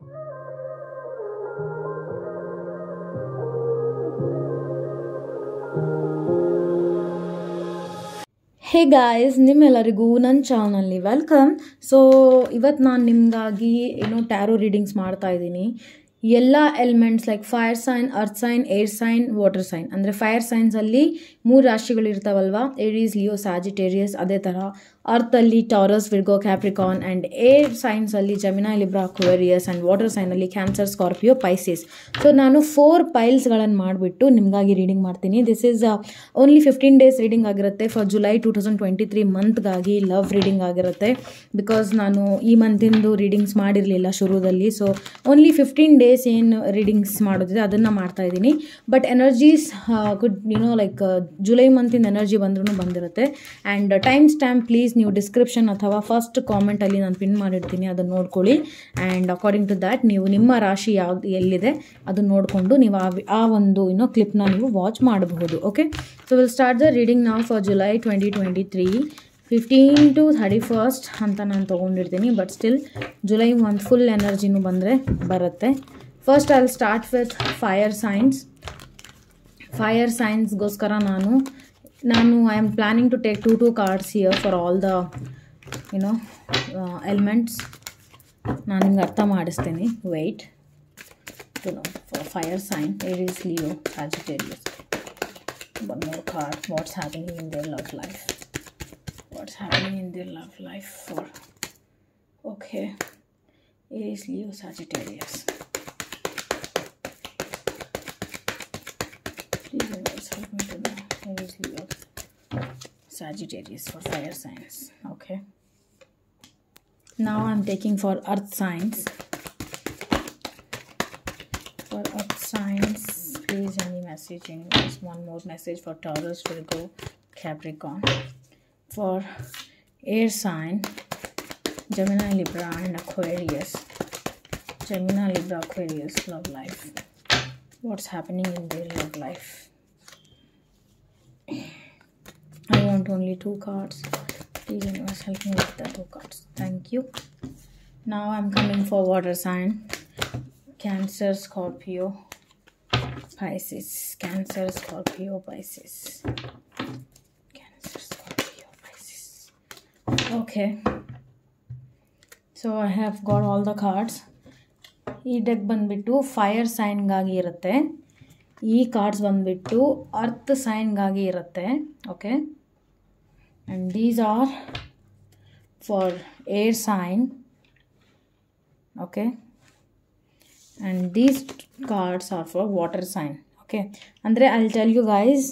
Hey guys, ನಿಮ್ಮೆಲ್ಲರಿಗೂ ನನ್ನ ಚಾನಲ್ನಲ್ಲಿ ವೆಲ್ಕಮ್. ಸೊ ಇವತ್ತು ನಾನು ನಿಮಗಾಗಿ ಟ್ಯಾರೋ ರೀಡಿಂಗ್ಸ್ ಮಾಡ್ತಾ ಇದ್ದೀನಿ. ಎಲ್ಲ elements like fire sign, earth sign, air sign, water sign. ಅಂದರೆ ಫೈರ್ ಸೈನ್ಸಲ್ಲಿ 3 ರಾಶಿಗಳು ಇರ್ತಾವಲ್ವ, ಏರೀಸ್, ಲಿಯೋ, ಸ್ಯಾಜಿಟೇರಿಯಸ್. ಅದೇ ಥರ ಅರ್ಥಲ್ಲಿ Taurus, Virgo, Capricorn. And air ಸೈನ್ಸಲ್ಲಿ Gemini, Libra, Aquarius. And water ಸೈನಲ್ಲಿ ಕ್ಯಾನ್ಸರ್, ಸ್ಕಾರ್ಪಿಯೋ, ಪೈಸಿಸ್. ಸೊ ನಾನು 4 ಪೈಲ್ಸ್ಗಳನ್ನು ಮಾಡಿಬಿಟ್ಟು ನಿಮಗಾಗಿ ರೀಡಿಂಗ್ ಮಾಡ್ತೀನಿ. This is only 15 days reading ಆಗಿರುತ್ತೆ ಫಾರ್ ಜುಲೈ 2023 ಮಂತ್ಗಾಗಿ ಲವ್ ರೀಡಿಂಗ್ ಆಗಿರುತ್ತೆ. ಬಿಕಾಸ್ ನಾನು ಈ ಮಂತಿಂದು ರೀಡಿಂಗ್ಸ್ ಮಾಡಿರಲಿಲ್ಲ ಶುರುದಲ್ಲಿ. ಸೊ ಓನ್ಲಿ 15 ಡೇಸ್ ಏನು ರೀಡಿಂಗ್ಸ್ ಮಾಡೋದಿದೆ ಅದನ್ನು ಮಾಡ್ತಾ ಇದ್ದೀನಿ. But energies good like July ಮಂತಿಂದ ಎನರ್ಜಿ ಬಂದ್ರೂ ಬಂದಿರುತ್ತೆ. ಆ್ಯಂಡ್ ಟೈಮ್ ಸ್ಟ್ಯಾಂಪ್ ಪ್ಲೀಸ್ ನೀವು ಡಿಸ್ಕ್ರಿಪ್ಷನ್ ಅಥವಾ ಫಸ್ಟ್ ಕಾಮೆಂಟಲ್ಲಿ ನಾನು ಪಿನ್ ಮಾಡಿರ್ತೀನಿ, ಅದನ್ನು ನೋಡ್ಕೊಳ್ಳಿ. ಆ್ಯಂಡ್ ಅಕಾರ್ಡಿಂಗ್ ಟು ದ್ಯಾಟ್ ನೀವು ನಿಮ್ಮ ರಾಶಿ ಯಾವ್ದು ಎಲ್ಲಿದೆ ಅದನ್ನು ನೋಡಿಕೊಂಡು ನೀವು ಆ ಒಂದು ಕ್ಲಿಪ್ನ ನೀವು ವಾಚ್ ಮಾಡಬಹುದು. Okay, so will start the reading ನಾವು ಫಾರ್ ಜುಲೈ 2023 15 to 31st ಅಂತ ನಾನು ತೊಗೊಂಡಿರ್ತೀನಿ. But still July month full ಎನರ್ಜಿನೂ ಬಂದರೆ ಬರುತ್ತೆ. First I will start with fire signs. Fire ಸೈನ್ಸ್ಗೋಸ್ಕರ ನಾನು I am planning to take 2 cards here for all the elements. ನಾನು ನಿಮ್ಗೆ ಅರ್ಥ ಮಾಡಿಸ್ತೀನಿ. Wait for fire sign, Aries, Leo, Sagittarius. One more card. What's happening in their love life? What's happening in their love life for? Okay, Aries, Leo, Sagittarius. Please help me to know. Aries, Leo, Sagittarius for fire signs. Okay. Now I'm taking for earth signs. For earth signs, please any message in this. One more message for Taurus, Virgo, Capricorn. For air sign, Gemini, Libra and Aquarius. Gemini, Libra, Aquarius, love life. What's happening in their love life? I want only 2 cards. Please universe help me with the 2 cards. Thank you. Now I'm coming for water sign. Cancer, Scorpio, Pisces. Cancer, Scorpio, Pisces. Cancer, Scorpio, Pisces. Okay. So I have got all the cards. ಈ deck ಬಂದುಬಿಟ್ಟು fire ಸೈನ್ಗಾಗಿ ಇರುತ್ತೆ. ಈ cards ಬಂದುಬಿಟ್ಟು earth ಸೈನ್ಗಾಗಿ ಇರುತ್ತೆ. Okay, and these are for air sign. Okay, and these cards are for water sign. Okay, ಅಂದರೆ I will tell you guys,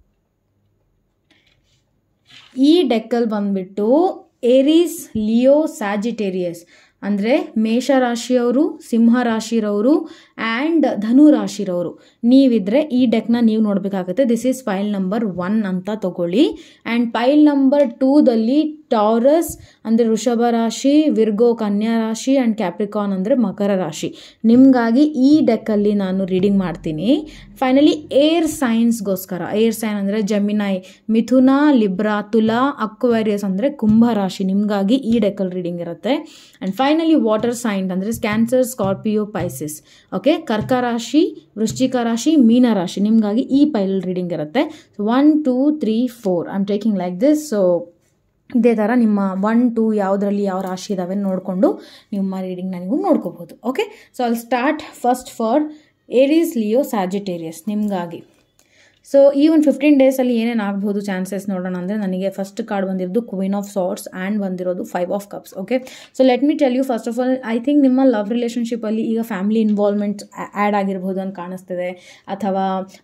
ಈ ಡೆಕ್ಕಲ್ಲಿ ಬಂದುಬಿಟ್ಟು ಏರೀಸ್, ಲಿಯೋ, ಸ್ಯಾಜಿಟೇರಿಯಸ್ ಅಂದರೆ ಮೇಷರಾಶಿಯವರು, ಸಿಂಹರಾಶಿರವರು ಆ್ಯಂಡ್ ಧನು ರಾಶಿರವರು ನೀವಿದ್ರೆ ಈ ಡೆಕ್ನ ನೀವು ನೋಡಬೇಕಾಗುತ್ತೆ. ದಿಸ್ ಈಸ್ ಪೈಲ್ ನಂಬರ್ 1 ಅಂತ ತಗೊಳ್ಳಿ. ಆ್ಯಂಡ್ ಪೈಲ್ ನಂಬರ್ 2ದಲ್ಲಿ ಟಾರಸ್ ಅಂದರೆ ವೃಷಭ ರಾಶಿ, ವಿರ್ಗೋ ಕನ್ಯಾ ರಾಶಿ ಆ್ಯಂಡ್ ಕ್ಯಾಪ್ರಿಕಾನ್ ಅಂದರೆ ಮಕರ ರಾಶಿ. ನಿಮಗಾಗಿ ಈ ಡೆಕ್ಕಲ್ಲಿ ನಾನು ರೀಡಿಂಗ್ ಮಾಡ್ತೀನಿ. ಫೈನಲಿ ಏರ್ ಸೈನ್ಸ್ಗೋಸ್ಕರ, ಏರ್ ಸೈನ್ ಅಂದರೆ ಜೆಮಿನೈ, ಮಿಥುನ, ಲಿಬ್ರಾ, ತುಲಾ, ಅಕ್ವೇರಿಯಸ್ ಅಂದರೆ ಕುಂಭ ರಾಶಿ. ನಿಮಗಾಗಿ ಈ ಡೆಕ್ಕಲ್ಲಿ ರೀಡಿಂಗ್ ಇರುತ್ತೆ. ಆ್ಯಂಡ್ ಫೈನಲಿ ವಾಟರ್ ಸೈನ್ ಅಂದರೆ ಕ್ಯಾನ್ಸರ್, ಸ್ಕಾರ್ಪಿಯೋ, ಪೈಸಿಸ್. ಓಕೆ, ಕರ್ಕ ರಾಶಿ, ವೃಶ್ಚಿಕ ರಾಶಿ, ಮೀನ ರಾಶಿ ನಿಮಗಾಗಿ ಈ ಪೈಲ್ ರೀಡಿಂಗ್ ಇರುತ್ತೆ. So 1 2 3 4 I am taking like this. So ಇದೇ ಥರ ನಿಮ್ಮ 1 2 ಯಾವುದರಲ್ಲಿ ಯಾವ ರಾಶಿ ಇದ್ದಾವೆ ನೋಡಿಕೊಂಡು ನಿಮ್ಮ ರೀಡಿಂಗ್ನ ನೀವು ನೋಡ್ಕೋಬೋದು. ಓಕೆ, ಸೊ ಅಲ್ಲಿ start first for Aries, Leo, Sagittarius ನಿಮಗಾಗಿ. ಸೊ ಈ ಒಂದು 15 ಡೇಸಲ್ಲಿ ಏನೇನು ಆಗ್ಬೋದು ಚಾನ್ಸಸ್ ನೋಡೋಣ ಅಂದರೆ, ನನಗೆ ಫಸ್ಟ್ ಕಾರ್ಡ್ ಬಂದಿರೋದು ಕ್ವೀನ್ ಆಫ್ ಸಾರ್ಟ್ಸ್ ಆ್ಯಂಡ್ ಬಂದಿರೋದು 5 of cups. Okay, so let me tell you first of all, I think ನಿಮ್ಮ ಲವ್ ರಿಲೇಷನ್ಶಿಪ್ಪಲ್ಲಿ ಈಗ ಫ್ಯಾಮಿಲಿ ಇನ್ವಾಲ್ವ್ಮೆಂಟ್ ಆ್ಯಡ್ ಆಗಿರ್ಬೋದು ಅಂತ ಕಾಣಿಸ್ತಿದೆ. ಅಥವಾ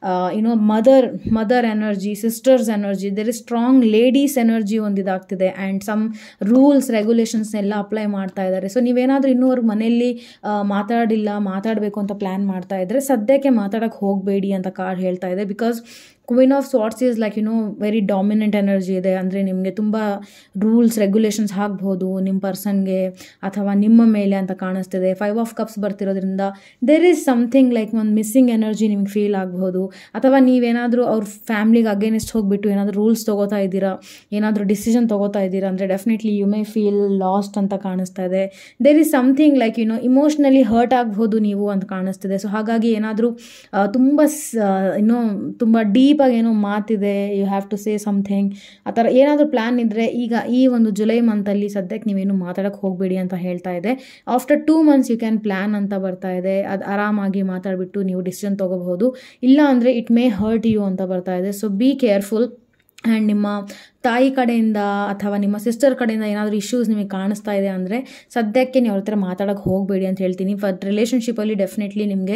mother energy, sisters energy, there is strong ladies energy ಒಂದಿದಾಗ್ತಿದೆ. ಆ್ಯಂಡ್ ಸಮ್ ರೂಲ್ಸ್ ರೆಗ್ಯುಲೇಷನ್ಸ್ನೆಲ್ಲ ಅಪ್ಲೈ ಮಾಡ್ತಾ ಇದ್ದಾರೆ. ಸೊ ನೀವೇನಾದರೂ ಇನ್ನೂವರೆಗೂ ಮನೆಯಲ್ಲಿ ಮಾತಾಡಬೇಕು ಅಂತ ಪ್ಲ್ಯಾನ್ ಮಾಡ್ತಾ ಇದ್ದರೆ ಸದ್ಯಕ್ಕೆ ಮಾತಾಡೋಕ್ಕೆ ಹೋಗಬೇಡಿ ಅಂತ ಕಾರ್ಡ್ ಹೇಳ್ತಾ ಇದೆ. Because queen of swords is like very dominant energy ಇದೆ. ಅಂದರೆ ನಿಮಗೆ ತುಂಬ ರೂಲ್ಸ್ ರೆಗ್ಯುಲೇಷನ್ಸ್ ಆಗ್ಬೋದು ನಿಮ್ಮ ಪರ್ಸನ್ಗೆ ಅಥವಾ ನಿಮ್ಮ ಮೇಲೆ ಅಂತ ಕಾಣಿಸ್ತಿದೆ. 5 ಆಫ್ ಕಪ್ಸ್ ಬರ್ತಿರೋದ್ರಿಂದ ದೇರ್ ಈಸ್ ಸಮಥಿಂಗ್ ಲೈಕ್ ಒಂದು ಮಿಸ್ಸಿಂಗ್ ಎನರ್ಜಿ ನಿಮ್ಗೆ ಫೀಲ್ ಆಗ್ಬೋದು. ಅಥವಾ ನೀವೇನಾದರೂ ಅವ್ರ ಫ್ಯಾಮ್ಲಿಗೆ ಅಗೇನೆಸ್ಟ್ ಹೋಗಿಬಿಟ್ಟು ಏನಾದರೂ ರೂಲ್ಸ್ ತೊಗೋತಾ ಇದ್ದೀರಾ, ಏನಾದರೂ ಡಿಸಿಷನ್ ತೊಗೋತಾ ಇದ್ದೀರಾ ಅಂದರೆ definitely you may feel lost ಅಂತ ಕಾಣಿಸ್ತಾ ಇದೆ. There is something like emotionally hurt ಆಗ್ಬೋದು ನೀವು ಅಂತ ಕಾಣಿಸ್ತಿದೆ. ಸೊ ಹಾಗಾಗಿ ಏನಾದರೂ ತುಂಬ ತುಂಬ ಡೀಪಾಗಿ ಏನೋ ಮಾತಿದೆ, you have to say something, ಆ ಥರ ಏನಾದರೂ ಪ್ಲ್ಯಾನ್ ಇದ್ದರೆ ಈಗ ಈ ಒಂದು ಜುಲೈ ಮಂತಲ್ಲಿ ಸದ್ಯಕ್ಕೆ ನೀವೇನು ಮಾತಾಡೋಕ್ಕೆ ಹೋಗಬೇಡಿ ಅಂತ ಹೇಳ್ತಾ ಇದೆ. After 2 months you can plan ಅಂತ ಬರ್ತಾ ಇದೆ. ಅದು ಆರಾಮಾಗಿ ಮಾತಾಡಿಬಿಟ್ಟು ನೀವು ಡಿಸಿಷನ್ ತೊಗೋಬಹುದು. ಇಲ್ಲ ಅಂದರೆ ಇಟ್ ಮೇ ಹರ್ಟ್ ಯು ಅಂತ ಬರ್ತಾ ಇದೆ. So be careful. ಆ್ಯಂಡ್ ನಿಮ್ಮ ತಾಯಿ ಕಡೆಯಿಂದ ಅಥವಾ ನಿಮ್ಮ ಸಿಸ್ಟರ್ ಕಡೆಯಿಂದ ಏನಾದರೂ ಇಶ್ಯೂಸ್ ನಿಮಗೆ ಕಾಣಿಸ್ತಾ ಇದೆ ಅಂದರೆ ಸದ್ಯಕ್ಕೆ ನೀವು ಅವ್ರ ಹತ್ರ ಮಾತಾಡೋಕ್ಕೆ ಹೋಗಬೇಡಿ ಅಂತ ಹೇಳ್ತೀನಿ. ಬಟ್ ರಿಲೇಷನ್ಶಿಪ್ಪಲ್ಲಿ ಡೆಫಿನೆಟ್ಲಿ ನಿಮಗೆ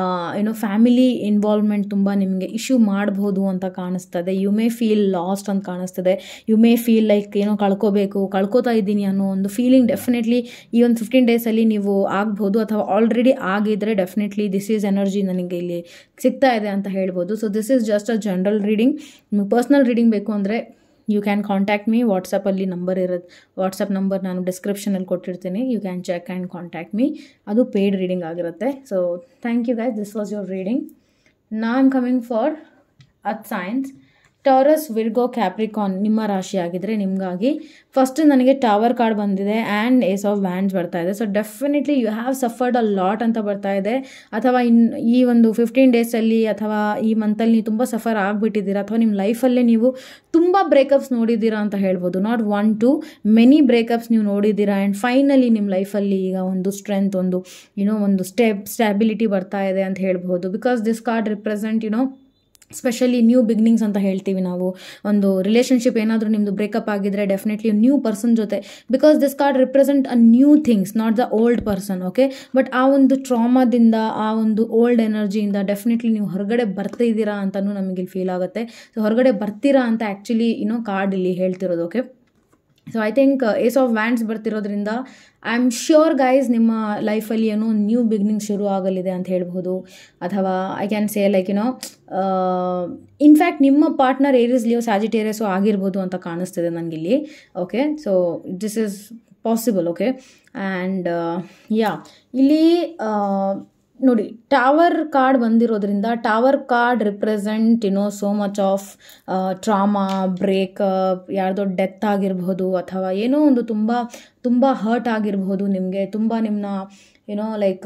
ಫ್ಯಾಮಿಲಿ ಇನ್ವಾಲ್ವ್ಮೆಂಟ್ ತುಂಬ ನಿಮಗೆ ಇಶ್ಯೂ ಮಾಡ್ಬೋದು ಅಂತ ಕಾಣಿಸ್ತದೆ. ಯು ಮೇ ಫೀಲ್ ಲಾಸ್ಟ್ ಅಂತ ಕಾಣಿಸ್ತದೆ. ಯು ಮೇ ಫೀಲ್ ಲೈಕ್ ಕಳ್ಕೋತಾ ಇದ್ದೀನಿ ಅನ್ನೋ ಒಂದು ಫೀಲಿಂಗ್ ಡೆಫಿನೆಟ್ಲಿ ಈ ಒಂದು 15 daysಲ್ಲಿ ನೀವು ಆಗ್ಬೋದು. ಅಥವಾ ಆಲ್ರೆಡಿ ಆಗಿದ್ದರೆ ಡೆಫಿನೆಟ್ಲಿ ದಿಸ್ ಈಸ್ ಎನರ್ಜಿ ನನಗೆ ಇಲ್ಲಿ ಸಿಗ್ತಾ ಇದೆ ಅಂತ ಹೇಳ್ಬೋದು. So this is just a general reading. ನಿಮಗೆ ಪರ್ಸ್ನಲ್ ರೀಡಿಂಗ್ ಬೇಕು ಅಂದರೆ ಯು ಕ್ಯಾನ್ ಕಾಂಟ್ಯಾಕ್ಟ್ ಮೀ. ವಾಟ್ಸಪ್ಪಲ್ಲಿ ನಂಬರ್ ಇರೋದು, ವಾಟ್ಸಪ್ ನಂಬರ್ ನಾನು ಡಿಸ್ಕ್ರಿಪ್ಷನಲ್ಲಿ ಕೊಟ್ಟಿರ್ತೀನಿ. You can check and contact me. ಅದು ಪೇಯ್ಡ್ ರೀಡಿಂಗ್ ಆಗಿರುತ್ತೆ. So thank you guys, this was your reading. Now am coming for earth signs. Taurus, Virgo, Capricorn ನಿಮ್ಮ ರಾಶಿ ಆಗಿದ್ದರೆ ನಿಮಗಾಗಿ ಫಸ್ಟ್ ನನಗೆ ಟವರ್ ಕಾರ್ಡ್ ಬಂದಿದೆ ಆ್ಯಂಡ್ ಏಸ್ ಆಫ್ ವ್ಯಾಂಡ್ಸ್ ಬರ್ತಾ ಇದೆ. So definitely you have suffered a lot ಅಂತ ಬರ್ತಾ ಇದೆ. ಅಥವಾ ಈ ಒಂದು 15 daysಲ್ಲಿ ಅಥವಾ ಈ ಮಂತಲ್ಲಿ ನೀವು ತುಂಬ ಸಫರ್ ಆಗಿಬಿಟ್ಟಿದ್ದೀರಾ. ಅಥವಾ ನಿಮ್ಮ ಲೈಫಲ್ಲೇ ನೀವು ತುಂಬ ಬ್ರೇಕಪ್ಸ್ ನೋಡಿದ್ದೀರಾ ಅಂತ ಹೇಳ್ಬೋದು. ನಾಟ್ 1 2 ಮೆನಿ ಬ್ರೇಕಪ್ಸ್ ನೀವು ನೋಡಿದ್ದೀರಾ. ಆ್ಯಂಡ್ ಫೈನಲಿ ನಿಮ್ಮ ಲೈಫಲ್ಲಿ ಈಗ ಒಂದು ಸ್ಟ್ರೆಂತ್, ಒಂದು ಸ್ಟೆಬಿಲಿಟಿ ಬರ್ತಾ ಇದೆ ಅಂತ ಹೇಳ್ಬೋದು. Because this card represent specially new beginnings ಅಂತ ಹೇಳ್ತೀವಿ ನಾವು. ಒಂದು ರಿಲೇಷನ್ಶಿಪ್ ಏನಾದರೂ ನಿಮ್ಮದು ಬ್ರೇಕಪ್ ಆಗಿದ್ರೆ ಡೆಫಿನೆಟ್ಲಿ ನ್ಯೂ ಪರ್ಸನ್ ಜೊತೆ, because this card represent a new things, not the old person. Okay, but ಆ ಒಂದು ಟ್ರಾಮಾದಿಂದ, ಆ ಒಂದು ಓಲ್ಡ್ ಎನರ್ಜಿಯಿಂದ ಡೆಫಿನೆಟ್ಲಿ ನೀವು ಹೊರಗಡೆ ಬರ್ತಿದ್ದೀರಾ ಅಂತಲೂ ನಮಗೆ ಫೀಲ್ ಆಗುತ್ತೆ. ಸೊ ಹೊರಗಡೆ ಬರ್ತೀರಾ ಅಂತ ಆ್ಯಕ್ಚುಲಿ ಕಾರ್ಡ್ ಇಲ್ಲಿ ಹೇಳ್ತಿರೋದು. Okay, so I think ace of wands ಬರ್ತಿರೋದ್ರಿಂದ ಐ ಆಮ್ ಶ್ಯೂರ್ ಗೈಸ್ ನಿಮ್ಮ ಲೈಫಲ್ಲಿ ನ್ಯೂ ಬಿಗಿನಿಂಗ್ ಶುರು ಆಗಲಿದೆ ಅಂತ ಹೇಳ್ಬೋದು. ಅಥವಾ I can say like in fact ನಿಮ್ಮ ಪಾರ್ಟ್ನರ್ ಏರಿಸ್, ಲಿಯೋ, ಸ್ಯಾಜಿಟೇರಿಯಸು ಆಗಿರ್ಬೋದು ಅಂತ ಕಾಣಿಸ್ತಿದೆ ನನಗಿಲ್ಲಿ. Okay, so this is possible. Okay, and ಇಲ್ಲಿ ನೋಡಿ ಟವರ್ ಕಾರ್ಡ್ ಬಂದಿರೋದ್ರಿಂದ tower card represent so much of trauma, breakup, ಯಾರ್ದೋ ಡೆತ್ ಆಗಿರ್ಬೋದು ಅಥವಾ ಏನೋ ಒಂದು ತುಂಬ ತುಂಬ ಹರ್ಟ್ ಆಗಿರ್ಬೋದು. ನಿಮಗೆ ತುಂಬ ನಿಮ್ಮನ್ನ ಲೈಕ್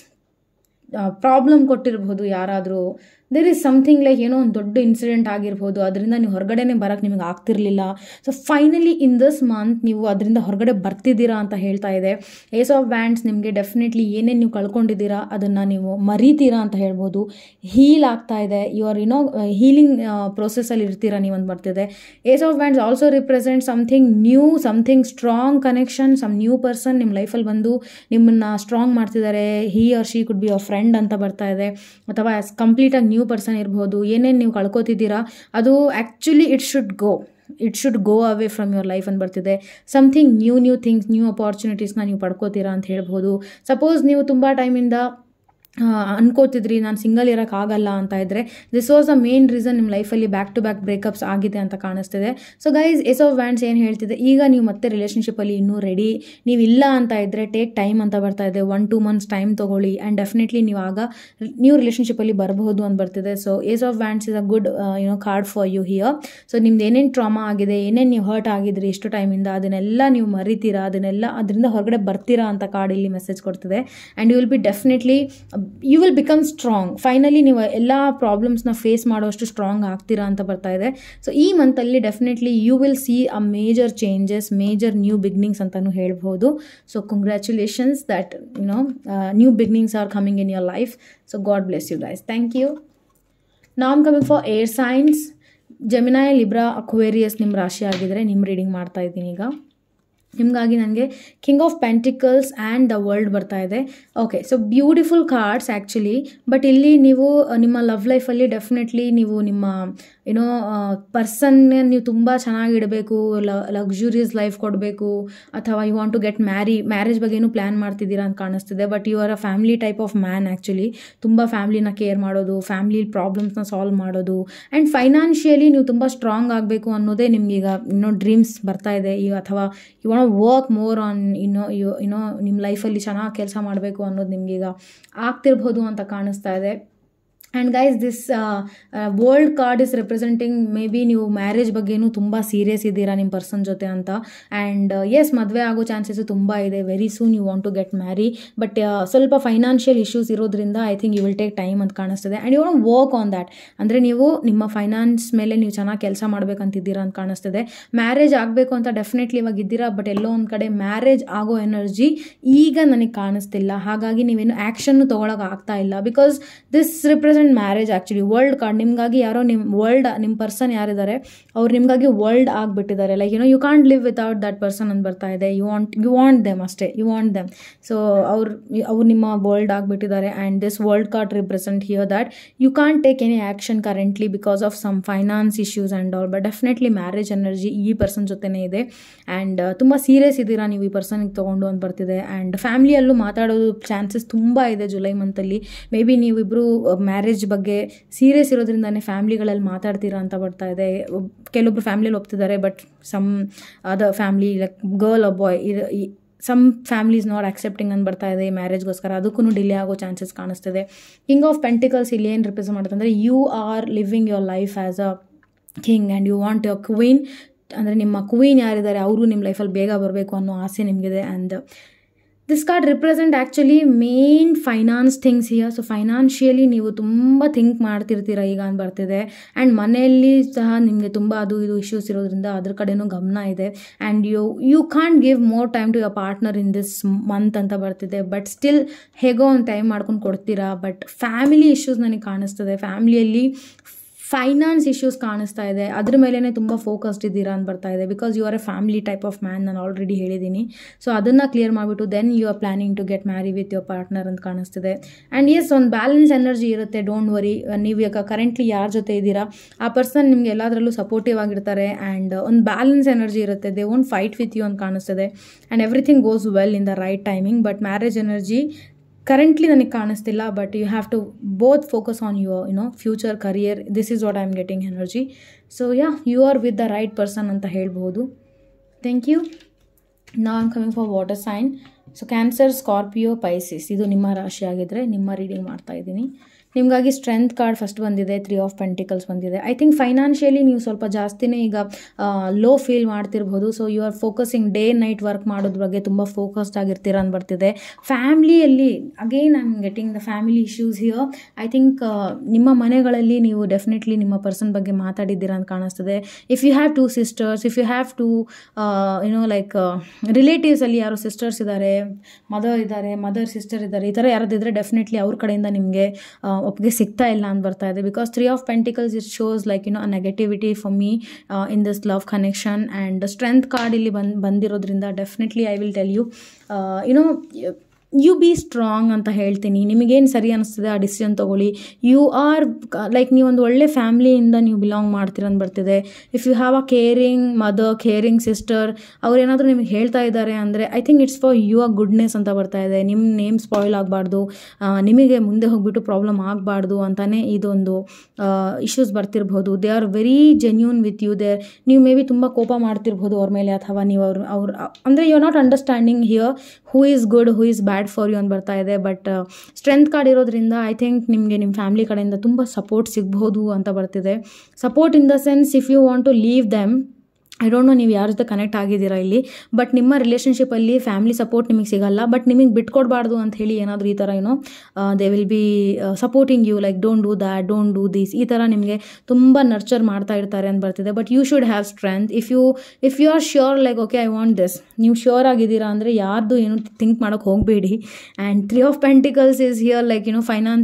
ಪ್ರಾಬ್ಲಮ್ ಕೊಟ್ಟಿರ್ಬೋದು ಯಾರಾದರೂ. ದೇರ್ ಈಸ್ ಸಮಥಿಂಗ್ ಲೈಕ್ ಒಂದು ದೊಡ್ಡ ಇನ್ಸಿಡೆಂಟ್ ಆಗಿರ್ಬೋದು, ಅದರಿಂದ ನೀವು ಹೊರಗಡೆನೇ ಬರೋಕ್ಕೆ ನಿಮಗೆ ಆಗ್ತಿರ್ಲಿಲ್ಲ. So finally in this month ನೀವು ಅದರಿಂದ ಹೊರಗಡೆ ಬರ್ತಿದ್ದೀರಾ ಅಂತ ಹೇಳ್ತಾ ಇದೆ. ಏಸ್ ಆಫ್ ವ್ಯಾಂಡ್ಸ್ ನಿಮಗೆ ಡೆಫಿನೆಟ್ಲಿ ಏನೇನು ನೀವು ಕಳ್ಕೊಂಡಿದ್ದೀರಾ ಅದನ್ನು ನೀವು ಮರಿತೀರಾ ಅಂತ ಹೇಳ್ಬೋದು. ಹೀಲ್ ಆಗ್ತಾ ಇದೆ, ಯು ಆರ್ ಹೀಲಿಂಗ್ ಪ್ರೊಸೆಸಲ್ಲಿ ಇರ್ತೀರಾ ನೀವು ಅಂತ ಬರ್ತಿದೆ. Ace of wands also represent something new, something strong connection. Some new person ನಿಮ್ಮ ಲೈಫಲ್ಲಿ ಬಂದು ನಿಮ್ಮನ್ನು ಸ್ಟ್ರಾಂಗ್ ಮಾಡ್ತಿದ್ದಾರೆ. He or she could be a friend ಅಂತ ಬರ್ತಾ ಇದೆ. ಅಥವಾ ಕಂಪ್ಲೀಟಾಗಿ ನ್ಯೂ ಪರ್ಸನ್ ಇರ್ಬೋದು. ಏನೇನು ನೀವು ಕಳ್ಕೊತಿದ್ದೀರಾ ಅದು actually it should go away from your life ಅಂತ ಬರ್ತಿದೆ. ಸಮಥಿಂಗ್ ನ್ಯೂ ಥಿಂಗ್ಸ್, ನ್ಯೂ ಅಪಾರ್ಚುನಿಟೀಸ್ನ ನೀವು ಪಡ್ಕೋತೀರಾ ಅಂತ ಹೇಳ್ಬೋದು. ಸಪೋಸ್ ನೀವು ತುಂಬ ಟೈಮಿಂದ ಅನ್ಕೋತಿದ್ರಿ ನಾನು ಸಿಂಗಲ್ ಇರೋಕ್ಕಾಗಲ್ಲ ಅಂತ ಇದ್ದರೆ this was the main reason ನಿಮ್ಮ ಲೈಫಲ್ಲಿ ಬ್ಯಾಕ್ ಟು ಬ್ಯಾಕ್ ಬ್ರೇಕಪ್ಸ್ ಆಗಿದೆ ಅಂತ ಕಾಣಿಸ್ತಿದೆ. So guys, ace of wands ಏನು ಹೇಳ್ತಿದೆ, ಈಗ ನೀವು ಮತ್ತೆ ರಿಲೇಷನ್ಶಿಪ್ಪಲ್ಲಿ ಇನ್ನೂ ರೆಡಿ ನೀವು ಇಲ್ಲ ಅಂತ ಇದ್ದರೆ ಟೇಕ್ ಟೈಮ್ ಅಂತ ಬರ್ತಾ ಇದೆ. 1-2 months ಟೈಮ್ ತೊಗೊಳ್ಳಿ ಆ್ಯಂಡ್ ಡೆಫಿನೆಟ್ಲಿ ನೀವು ಆಗ ನ್ಯೂ ರಿಲೇಷನ್ಶಿಪ್ಪಲ್ಲಿ ಬರಬಹುದು ಅಂತ ಬರ್ತಿದೆ. So ace of wands is a good card for you here. So ನಿಮ್ದು ಏನೇನು ಟ್ರಾಮಾ ಆಗಿದೆ, ಏನೇನು ನೀವು ಹರ್ಟ್ ಆಗಿದ್ರಿ ಎಷ್ಟು ಟೈಮಿಂದ, ಅದನ್ನೆಲ್ಲ ನೀವು ಮರಿತೀರಾ, ಅದರಿಂದ ಹೊರಗಡೆ ಬರ್ತೀರಾ ಅಂತ ಕಾರ್ಡ್ ಇಲ್ಲಿ ಮೆಸೇಜ್ ಕೊಡ್ತಿದೆ. And you will be definitely you will become strong. Finally ನೀವು ಎಲ್ಲ ಪ್ರಾಬ್ಲಮ್ಸ್ನ ಫೇಸ್ ಮಾಡೋಷ್ಟು ಸ್ಟ್ರಾಂಗ್ ಆಗ್ತೀರಾ ಅಂತ ಬರ್ತಾ ಇದೆ. ಸೊ ಈ ಮಂತಲ್ಲಿ definitely you will see a major changes, major new beginnings ಅಂತಲೂ ಹೇಳ್ಬೋದು. So congratulations that new beginnings are coming in your life. So God bless you guys. Thank you. Now I'm coming for air signs. Gemini, Libra, Aquarius ನಿಮ್ಮ ರಾಶಿ ಆಗಿದ್ರೆ ನಿಮ್ಮ reading ಮಾಡ್ತಾ ಇದ್ದೀನಿ ಈಗ. ನಿಮಗಾಗಿ ನನಗೆ king of pentacles and the world ಬರ್ತಾ ಇದೆ. Okay, so beautiful cards actually. But ಇಲ್ಲಿ ನೀವು ನಿಮ್ಮ ಲವ್ ಲೈಫಲ್ಲಿ ಡೆಫಿನೆಟ್ಲಿ ನೀವು ನಿಮ್ಮ ಏನೋ ಪರ್ಸನ್ನೇ ನೀವು ತುಂಬ ಚೆನ್ನಾಗಿಡಬೇಕು, ಲಕ್ಸುರಿಯಸ್ ಲೈಫ್ ಕೊಡಬೇಕು, ಅಥವಾ you want to get marriage ಬಗ್ಗೆನೂ ಪ್ಲ್ಯಾನ್ ಮಾಡ್ತಿದ್ದೀರಾ ಅಂತ ಕಾಣಿಸ್ತಿದೆ. But you are a family type of man actually. ತುಂಬ ಫ್ಯಾಮ್ಲಿನ ಕೇರ್ ಮಾಡೋದು, ಫ್ಯಾಮ್ಲಿ ಪ್ರಾಬ್ಲಮ್ಸ್ನ ಸಾಲ್ವ್ ಮಾಡೋದು, ಆ್ಯಂಡ್ ಫೈನಾನ್ಷಿಯಲಿ ನೀವು ತುಂಬ ಸ್ಟ್ರಾಂಗ್ ಆಗಬೇಕು ಅನ್ನೋದೇ ನಿಮಗೀಗ ಡ್ರೀಮ್ಸ್ ಬರ್ತಾ ಇದೆ. ಈಗ ಅಥವಾ you want work more on ನಿಮ್ಮ ಲೈಫಲ್ಲಿ ಚೆನ್ನಾಗಿ ಕೆಲಸ ಮಾಡಬೇಕು ಅನ್ನೋದು ನಿಮಗೀಗ ಆಗ್ತಿರ್ಬೋದು ಅಂತ ಕಾಣಿಸ್ತಾ ಇದೆ. And guys, this world card is representing may be ನೀವು ಮ್ಯಾರೇಜ್ ಬಗ್ಗೆನೂ ತುಂಬ ಸೀರಿಯಸ್ ಇದ್ದೀರಾ ನಿಮ್ಮ ಪರ್ಸನ್ ಜೊತೆ ಅಂತ. ಆ್ಯಂಡ್ ಎಸ್, ಮದುವೆ ಆಗೋ ಚಾನ್ಸಸ್ಸು ತುಂಬ ಇದೆ. Very soon you want to get marry. But ಸ್ವಲ್ಪ ಫೈನಾನ್ಷಿಯಲ್ ಇಶ್ಯೂಸ್ ಇರೋದ್ರಿಂದ I think you will take time ಅಂತ ಕಾಣಿಸ್ತಿದೆ. And you want work on that. ಅಂದರೆ ನೀವು ನಿಮ್ಮ ಫೈನಾನ್ಸ್ ಮೇಲೆ ನೀವು ಚೆನ್ನಾಗಿ ಕೆಲಸ ಮಾಡಬೇಕಂತಿದ್ದೀರಾ ಅಂತ ಕಾಣಿಸ್ತಿದೆ. ಮ್ಯಾರೇಜ್ ಆಗಬೇಕು ಅಂತ ಡೆಫಿನೆಟ್ಲಿ ಇವಾಗ ಇದ್ದೀರಾ. ಬಟ್ ಎಲ್ಲೋ ಒಂದು ಕಡೆ ಮ್ಯಾರೇಜ್ ಆಗೋ ಎನರ್ಜಿ ಈಗ ನನಗೆ ಕಾಣಿಸ್ತಿಲ್ಲ. ಹಾಗಾಗಿ ನೀವೇನು ಆ್ಯಕ್ಷನ್ನು ತೊಗೊಳಕ್ಕೆ ಆಗ್ತಾ ಇಲ್ಲ. Because this represent marriage actually. World card ನಿಮಗಾಗಿ ಯಾರೋ ನಿಮ್ಮ ಪರ್ಸನ್ ಯಾರಿದ್ದಾರೆ ಅವ್ರು ನಿಮಗಾಗಿ ವರ್ಲ್ಡ್ ಆಗಿಬಿಟ್ಟಿದ್ದಾರೆ. Like you can't live without that person ಅಂತ ಬರ್ತಾ ಇದೆ. ಯು ವಾಂಟ್ ದೆಮ್ ಅಷ್ಟೇ, ಯು ವಾಂಟ್ ದೆಮ್. ಸೊ ಅವ್ರು ನಿಮ್ಮ ವರ್ಲ್ಡ್ ಆಗಿಬಿಟ್ಟಿದ್ದಾರೆ. And this world card represent here that you can't take any action currently because of some finance issues and all. But definitely marriage energy ಈ person ಜೊತೆನೇ ಇದೆ. And ತುಂಬ serious ಇದ್ದೀರಾ ನೀವು ಈ ಪರ್ಸನ್ಗೆ ತೊಗೊಂಡು ಅಂತ ಬರ್ತಿದೆ. ಆ್ಯಂಡ್ ಫ್ಯಾಮ್ಲಿಯಲ್ಲೂ ಮಾತಾಡೋದು ಚಾನ್ಸಸ್ ತುಂಬ ಇದೆ ಜುಲೈ ಮಂತಲ್ಲಿ. ಮೇ ಬಿ ನೀವಿಬ್ಬರು ಮ್ಯಾರೇಜ್ ಬಗ್ಗೆ ಸೀರಿಯಸ್ ಇರೋದ್ರಿಂದಾನೇ ಫ್ಯಾಮ್ಲಿಗಳಲ್ಲಿ ಮಾತಾಡ್ತೀರಾ ಅಂತ ಬರ್ತಾ ಇದೆ. ಕೆಲವೊಬ್ರು ಫ್ಯಾಮ್ಲಿಯಲ್ಲಿ ಒಪ್ತಿದ್ದಾರೆ, but some other family like girl or boy some families not accepting ಅಂತ ಬರ್ತಾ ಇದೆ ಮ್ಯಾರೇಜ್ಗೋಸ್ಕರ. ಅದಕ್ಕೂ ಡಿಲೇ ಆಗೋ ಚಾನ್ಸಸ್ ಕಾಣಿಸ್ತಿದೆ. ಕಿಂಗ್ ಆಫ್ ಪೆಂಟಿಕಲ್ಸ್ ಇಲ್ಲಿ ಏನು ರಿಪ್ರೆಸೆಂಟ್ ಮಾಡುತ್ತೆ ಅಂದರೆ you are living your life as a king and you want your queen. ಅಂದರೆ ನಿಮ್ಮ ಕ್ವೀನ್ ಯಾರಿದ್ದಾರೆ ಅವರು ನಿಮ್ಮ ಲೈಫಲ್ಲಿ ಬೇಗ ಬರಬೇಕು ಅನ್ನೋ ಆಸೆ ನಿಮಗಿದೆ. And this card represent actually main finance things here. So financially ನೀವು ತುಂಬ ಥಿಂಕ್ ಮಾಡ್ತಿರ್ತೀರ ಈಗ ಅಂತ ಬರ್ತಿದೆ. ಆ್ಯಂಡ್ ಮನೆಯಲ್ಲಿ ಸಹ ನಿಮಗೆ ತುಂಬ ಅದು ಇದು ಇಶ್ಯೂಸ್ ಇರೋದ್ರಿಂದ ಅದ್ರ ಕಡೆನೂ ಗಮನ ಇದೆ. And you can't give more time to your partner in this month ಅಂತ ಬರ್ತಿದೆ. ಬಟ್ ಸ್ಟಿಲ್ ಹೇಗೋ ಒಂದು ಟೈಮ್ ಮಾಡ್ಕೊಂಡು ಕೊಡ್ತೀರಾ. ಬಟ್ ಫ್ಯಾಮಿಲಿ ಇಶ್ಯೂಸ್ ನನಗೆ ಕಾಣಿಸ್ತದೆ. ಫ್ಯಾಮಿಲಿಯಲ್ಲಿ ಫೈನಾನ್ಸ್ ಇಶ್ಯೂಸ್ ಕಾಣಿಸ್ತಾ ಇದೆ. ಅದ್ರ ಮೇಲೇ ತುಂಬ ಫೋಕಸ್ಡ್ ಇದ್ದೀರಾ ಅಂತ ಬರ್ತಾ ಇದೆ. Because you are a family type of man, ನಾನು ಆಲ್ರೆಡಿ ಹೇಳಿದ್ದೀನಿ. ಸೊ ಅದನ್ನು ಕ್ಲಿಯರ್ ಮಾಡಿಬಿಟ್ಟು then you are planning to get marry with your partner ಅಂತ ಕಾಣಿಸ್ತಿದೆ. ಆ್ಯಂಡ್ ಎಸ್, ಒಂದು ಬ್ಯಾಲೆನ್ಸ್ ಎನರ್ಜಿ ಇರುತ್ತೆ. Don't worry. ನೀವು ಈಗ ಕರೆಂಟ್ಲಿ ಯಾರ ಜೊತೆ ಇದ್ದೀರಾ ಆ ಪರ್ಸನ್ ನಿಮಗೆ ಎಲ್ಲದರಲ್ಲೂ ಸಪೋರ್ಟಿವ್ ಆಗಿರ್ತಾರೆ. ಆ್ಯಂಡ್ ಒಂದು ಬ್ಯಾಲೆನ್ಸ್ ಎನರ್ಜಿ ಇರುತ್ತೆ. They won't fight with you ಅಂತ ಕಾಣಿಸ್ತಿದೆ. And everything goes well in the right timing. But marriage energy currently ನನಗೆ ಕಾಣಿಸ್ತಿಲ್ಲ. But you have to both focus on your future career. This is what I am getting energy. So yeah, you are with the right person ಅಂತ ಹೇಳ್ಬೋದು. Thank you. Now I am coming for water sign. So Cancer, Scorpio, Pisces ಇದು ನಿಮ್ಮ ರಾಶಿ ಆಗಿದ್ರೆ ನಿಮ್ಮ reading ಮಾಡ್ತಾ ಇದ್ದೀನಿ. ನಿಮಗಾಗಿ ಸ್ಟ್ರೆಂತ್ ಕಾರ್ಡ್ ಫಸ್ಟ್ ಬಂದಿದೆ, 3 ಆಫ್ ಪೆಂಟಿಕಲ್ಸ್ ಬಂದಿದೆ. ಐ ಥಿಂಕ್ ಫೈನಾನ್ಷಿಯಲಿ ನೀವು ಸ್ವಲ್ಪ ಜಾಸ್ತಿನೇ ಈಗ ಲೋ ಫೀಲ್ ಮಾಡ್ತಿರ್ಬೋದು. So you are focusing day night work ಮಾಡೋದ್ರ ಬಗ್ಗೆ ತುಂಬ ಫೋಕಸ್ಡ್ ಆಗಿರ್ತೀರ ಅಂತ ಬರ್ತಿದೆ. ಫ್ಯಾಮ್ಲಿಯಲ್ಲಿ again I am getting the family issues here. I think ನಿಮ್ಮ ಮನೆಗಳಲ್ಲಿ ನೀವು ಡೆಫಿನೆಟ್ಲಿ ನಿಮ್ಮ ಪರ್ಸನ್ ಬಗ್ಗೆ ಮಾತಾಡಿದ್ದೀರಾ ಅಂತ ಕಾಣಿಸ್ತದೆ. If you have 2 sisters, if you have 2 like ರಿಲೇಟಿವ್ಸಲ್ಲಿ ಯಾರೋ ಸಿಸ್ಟರ್ಸ್ ಇದ್ದಾರೆ, ಮದರ್ ಸಿಸ್ಟರ್ ಇದ್ದಾರೆ, ಈ ಥರ ಯಾರಾದಿದ್ದರೆ ಡೆಫಿನೆಟ್ಲಿ ಅವ್ರ ಕಡೆಯಿಂದ ನಿಮಗೆ ಒಪ್ಪಿಗೆ ಸಿಗ್ತಾ ಇಲ್ಲ ಅಂತ ಬರ್ತಾ ಇದೆ. Because 3 of pentacles it shows like a negativity for me in this love connection. And strength card ಇಲ್ಲಿ ಬಂದಿರೋದ್ರಿಂದ definitely I will tell you you be strong ಅಂತ ಹೇಳ್ತೀನಿ. ನಿಮಗೇನು ಸರಿ ಅನ್ನಿಸ್ತದೆ ಆ ಡಿಸಿಷನ್ ತೊಗೊಳ್ಳಿ. ಯು ಆರ್ ಲೈಕ್ ನೀವೊಂದು ಒಳ್ಳೆ ಫ್ಯಾಮ್ಲಿಯಿಂದ ನೀವು ಬಿಲಾಂಗ್ ಮಾಡ್ತೀರಂತ ಬರ್ತಿದೆ. If you have a caring mother, caring sister, ಅವ್ರೇನಾದರೂ ನಿಮಗೆ ಹೇಳ್ತಾ ಇದ್ದಾರೆ ಅಂದರೆ I think it's for your goodness ಅಂತ ಬರ್ತಾ ಇದೆ. ನಿಮ್ಮ ನೇಮ್ ಸ್ಪಾಯ್ಲ್ ಆಗಬಾರ್ದು, ನಿಮಗೆ ಮುಂದೆ ಹೋಗ್ಬಿಟ್ಟು ಪ್ರಾಬ್ಲಮ್ ಆಗಬಾರ್ದು ಅಂತಲೇ ಇದೊಂದು ಇಶ್ಯೂಸ್ ಬರ್ತಿರ್ಬೋದು. They are very genuine with you. ನೀವು ಮೇ ಬಿ ತುಂಬ ಕೋಪ ಮಾಡ್ತಿರ್ಬೋದು ಅವ್ರ ಮೇಲೆ, ಅಥವಾ ನೀವು ಅವ್ರು ಅಂದರೆ you are not understanding here who is good, who is bad for you ಅಂತ ಬರ್ತಾ ಇದೆ. ಬಟ್ ಸ್ಟ್ರೆಂತ್ ಕಾರ್ಡ್ ಇರೋದ್ರಿಂದ ಐ ಥಿಂಕ್ ನಿಮಗೆ ನಿಮ್ಮ ಫ್ಯಾಮಿಲಿ ಕಡೆಯಿಂದ ತುಂಬ ಸಪೋರ್ಟ್ ಸಿಗ್ಬೋದು ಅಂತ ಬರ್ತಿದೆ. Support in the sense if you want to leave them, I don't know ನೀವು ಯಾರ ಜೊತೆ ಕನೆಕ್ಟ್ ಆಗಿದ್ದೀರಾ ಇಲ್ಲಿ. ಬಟ್ ನಿಮ್ಮ ರಿಲೇಷನ್ಶಿಪ್ಪಲ್ಲಿ ಫ್ಯಾಮಿಲಿ ಸಪೋರ್ಟ್ ನಿಮಗೆ ಸಿಗಲ್ಲ. ಬಟ್ ನಿಮಗೆ ಬಿಟ್ಕೊಡ್ಬಾರ್ದು ಅಂತ ಹೇಳಿ ಏನಾದರೂ ಈ ಥರ they will be supporting you like don't do that, don't do this, ಈ ಥರ ನಿಮಗೆ ತುಂಬ ನರ್ಚರ್ ಮಾಡ್ತಾ ಇರ್ತಾರೆ ಅಂತ ಬರ್ತಿದೆ. But you should have strength. If you are sure like okay I want this, ನೀವು ಶ್ಯೂರ್ ಆಗಿದ್ದೀರಾ ಅಂದರೆ ಯಾರ್ದು ಏನು ಥಿಂಕ್ ಮಾಡೋಕ್ಕೆ ಹೋಗಬೇಡಿ. And 3 of pentacles is here like finance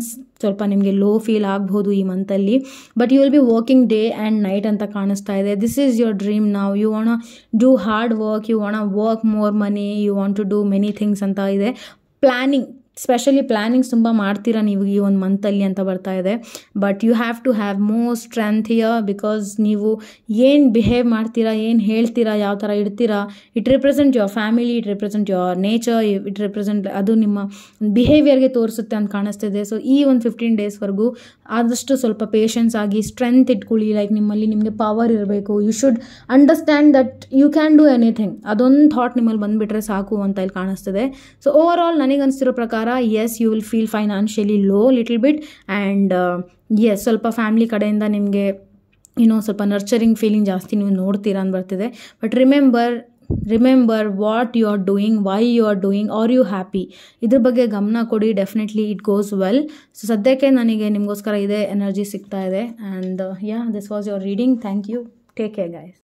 ಸ್ವಲ್ಪ ನಿಮಗೆ ಲೋ ಫೀಲ್ ಆಗ್ಬೋದು ಈ ಮಂತಲ್ಲಿ. But you will be working day and night ಅಂತ ಕಾಣಿಸ್ತಾ ಇದೆ. ದಿಸ್ ಈಸ್ ಯುವರ್ ಡ್ರೀಮ್ ನಾವು. You want do hard work, you want work more money, you want to do many things ಅಂತ ಇದೆ. ಪ್ಲ್ಯಾನಿಂಗ್, ಸ್ಪೆಷಲಿ ಪ್ಲ್ಯಾನಿಂಗ್ಸ್ ತುಂಬ ಮಾಡ್ತೀರಾ ನೀವು ಈ ಒಂದು ಮಂತಲ್ಲಿ ಅಂತ ಬರ್ತಾ ಇದೆ. But you have to have more strength here, because ನೀವು ಏನು ಬಿಹೇವ್ ಮಾಡ್ತೀರಾ, ಏನು ಹೇಳ್ತೀರಾ, ಯಾವ ಥರ ಇಡ್ತೀರಾ, it represent your family, it represent your nature, it represent ಅದು ನಿಮ್ಮ ಬಿಹೇವಿಯರ್ಗೆ ತೋರಿಸುತ್ತೆ ಅಂತ ಕಾಣಿಸ್ತಿದೆ. ಸೊ ಈ ಒಂದು 15 ಡೇಸ್ವರೆಗೂ ಆದಷ್ಟು ಸ್ವಲ್ಪ ಪೇಷನ್ಸ್ ಆಗಿ ಸ್ಟ್ರೆಂತ್ ಇಟ್ಕೊಳ್ಳಿ. ಲೈಕ್ ನಿಮಗೆ ಪವರ್ ಇರಬೇಕು. You should understand that you can do anything. ಅದೊಂದು ಥಾಟ್ ನಿಮ್ಮಲ್ಲಿ ಬಂದುಬಿಟ್ರೆ ಸಾಕು ಅಂತ ಇಲ್ಲಿ ಕಾಣಿಸ್ತಿದೆ. ಸೊ ಓವರ್ ಆಲ್ ನನಗನ್ನಿಸ್ತಿರೋ ಪ್ರಕಾರ yes, you will feel financially low little bit, and yes, ಸ್ವಲ್ಪ ಫ್ಯಾಮಿಲಿ ಕಡೆಯಿಂದ ನಿಮಗೆ ಸ್ವಲ್ಪ ನರ್ಚರಿಂಗ್ ಫೀಲಿಂಗ್ ಜಾಸ್ತಿ ನೀವು ನೋಡ್ತೀರಾ ಅಂತ ಬರ್ತಿದೆ. But remember what you are doing, why you are doing, are you happy, ಇದ್ರ ಬಗ್ಗೆ ಗಮನ ಕೊಡಿ. Definitely it goes well. So ಸದ್ಯಕ್ಕೆ ನನಗೆ ನಿಮಗೋಸ್ಕರ ಇದೇ ಎನರ್ಜಿ ಸಿಗ್ತಾ ಇದೆ. And this was your reading. Thank you. Take care guys.